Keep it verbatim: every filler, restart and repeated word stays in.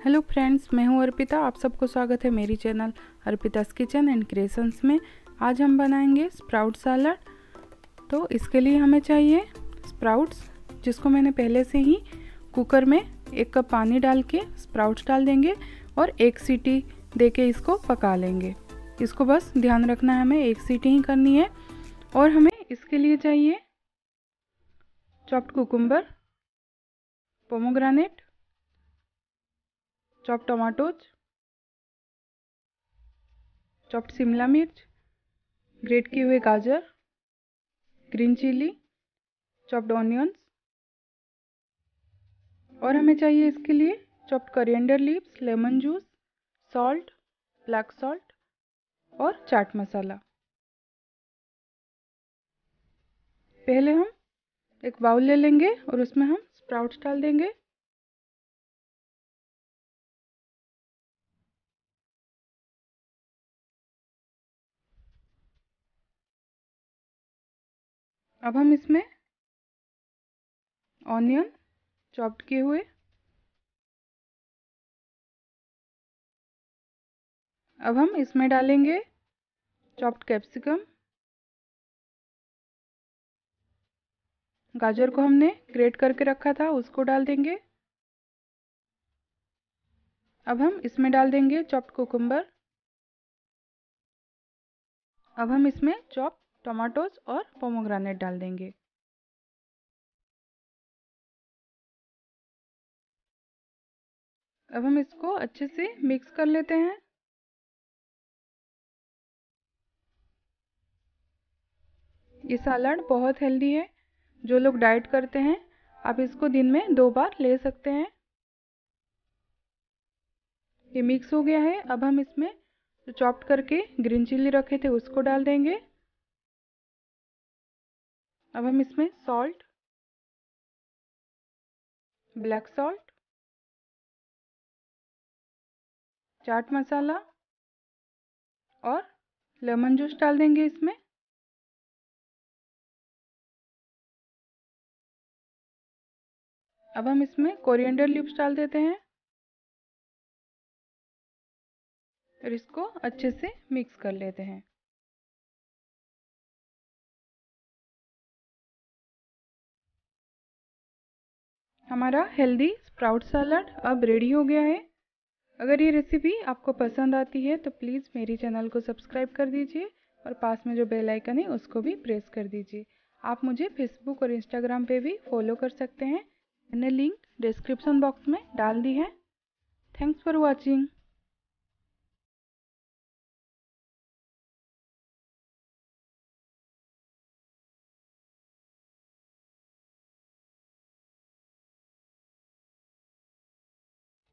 Hello friends, मैं हूं अर्पिता। आप सबको स्वागत है मेरी channel Arpita's kitchen and creations में। आज हम बनाएंगे स्प्राउट सैलड। तो इसके लिए हमें चाहिए स्प्राउट्स, जिसको मैंने पहले से ही कुकर में एक कप पानी डाल के स्प्राउट्स डाल देंगे और एक सीटी देके इसको पका लेंगे। इसको बस ध्यान रखना है, हमें एक सीटी ही करनी है। और हमें इसके लिए चाहिए chopped cucumber, pomegranate, chopped tomatoes, chopped शिमला मिर्च, ग्रेट किए हुए गाजर, ग्रीन चिली, चॉप्ड ऑनियंस। और हमें चाहिए इसके लिए chopped coriander leaves, lemon juice, salt, black salt और चाट मसाला। पहले हम एक बाउल ले लेंगे और उसमें हम स्प्राउट्स डाल देंगे। अब हम इसमें ऑनियन चॉप्ड किए हुए, अब हम इसमें डालेंगे चॉप्ड कैप्सिकम, गाजर को हमने ग्रेट करके रखा था उसको डाल देंगे। अब हम इसमें डाल देंगे चॉप्ड कुकुम्बर। अब हम इसमें चॉप टमाटोज और पोमोग्रेनेट डाल देंगे। अब हम इसको अच्छे से मिक्स कर लेते हैं। ये सलाद बहुत हेल्दी है। जो लोग डाइट करते हैं आप इसको दिन में दो बार ले सकते हैं। ये मिक्स हो गया है। अब हम इसमें जो चॉप्ड करके ग्रीन चिली रखे थे उसको डाल देंगे। अब हम इसमें salt, black salt, chaat masala और लेमन जूस डाल देंगे इसमें। अब हम इसमें कोरिएंडर लीव्स डाल देते हैं और इसको अच्छे से मिक्स कर लेते हैं। हमारा हेल्दी स्प्राउट सैलड अब रेडी हो गया है। अगर ये रेसिपी आपको पसंद आती है तो प्लीज़ मेरी चैनल को सब्सक्राइब कर दीजिए और पास में जो बेल आइकन है उसको भी प्रेस कर दीजिए। आप मुझे फेसबुक और इंस्टाग्राम पे भी फॉलो कर सकते हैं। मैंने लिंक डिस्क्रिप्शन बॉक्स में डाल दी है। Thanks for watching.